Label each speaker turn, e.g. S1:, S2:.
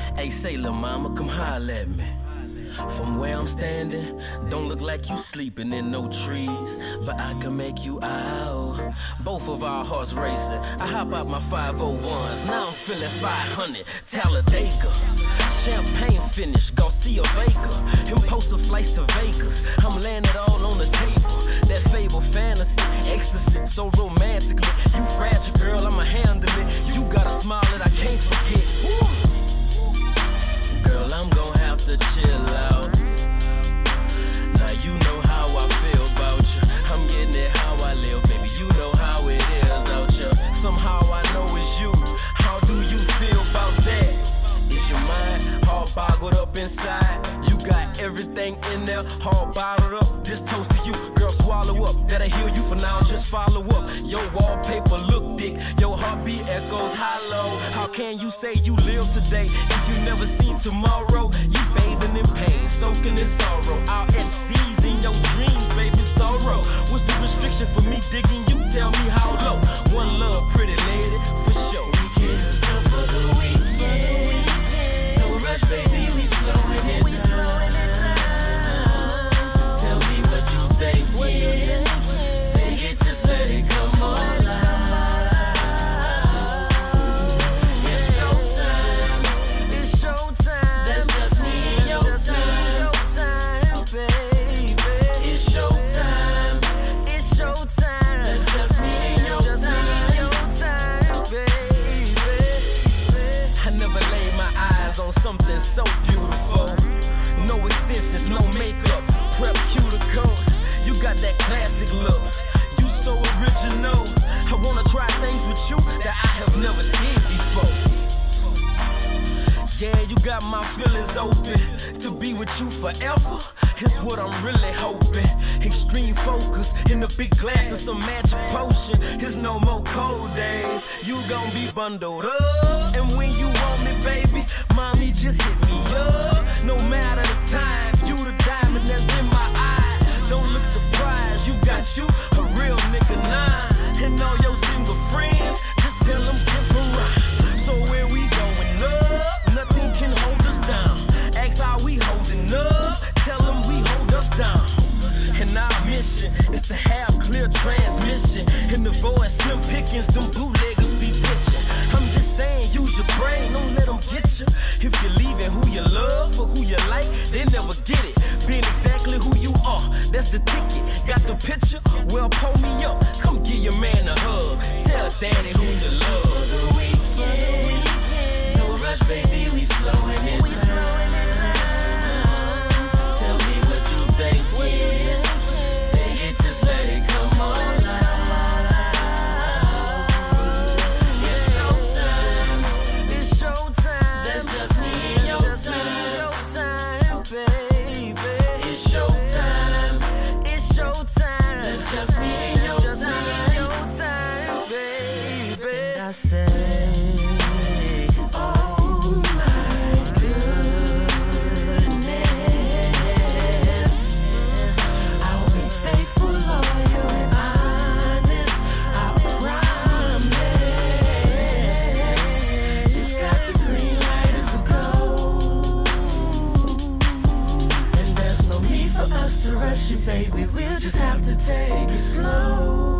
S1: Hey, say, lil' mama, come holler at me. From where I'm standing, don't look like you sleeping in no trees, but I can make you out. Both of our hearts racing. I hop out my 501s, now I'm feeling 500. Talladega, champagne finish, Garcia Vega. Impulsive flights to Vegas, I'm laying it all on the table. That fable fantasy, ecstasy, so romantically. You fragile, girl, I'ma handle it. You got a smile that I can't forget. Woo. Girl, I'm gon' have to chill out. Now you know how I feel about you. I'm getting it how I live, baby. You know how it is out here. Somehow I know it's you. How do you feel about that? Is your mind all boggled up inside? You got everything in there, all bottled up. This toast to you, girl, swallow up. That I heal you for now, just follow up. Your wallpaper look thick, your heartbeat echoes hollow. How can you say you live today if you never seen tomorrow? You bathing in pain, soaking in sorrow. Out at seas in your dreams, baby, sorrow. What's the restriction for me digging you? Tell me how low. One love, pretty lady, for sure. We get up for the weekend. No rush, baby, we slowing it down. Tell me what you thinking. Say it, just let it come on. It's showtime. It's showtime. That's just me and your time, baby. It's showtime. It's showtime. That's just me and your time, baby. I never laid my eyes on something so beautiful. No extensions, no makeup, prep cuticles. You got that classic look. You so original. I wanna try things with you that I have never did before. Yeah, you got my feelings open. To be with you forever is what I'm really hoping. Extreme focus in the big glass of some magic potion. There's no more cold days. You gon' be bundled up. And when you want me, baby, mommy, just hit me up. No matter the time, you the diamond that's in my eye. Don't look surprised, you got you a real nigga nine. And all your single friends, just tell them give a ride. So where we going up, nothing can hold us down. Ask how we holding up, tell them we hold us down. And our mission is to have clear transmission. In the void, slim pickings, them bootleggers be bitching. I'm just saying, use your brain, don't let them get you. If you're leaving who you love or who you like, they never get it. Being exactly who you are, that's the ticket. Got the picture? Well, pull me up. Come give your man a hug. Tell daddy who you love. For the weekend, no rush, baby, we slowing it down. Tell me what you thinking. Say it, just let it come on. It's showtime. It's showtime. That's just me and your time, baby. It's showtime. It's showtime. That's just me and your time, baby. And I say, oh my goodness, I'll be faithful, loyal, and honest. I promise. Just got the green light as a go. And there's no need for us to rush it, baby. We'll just have to take it slow.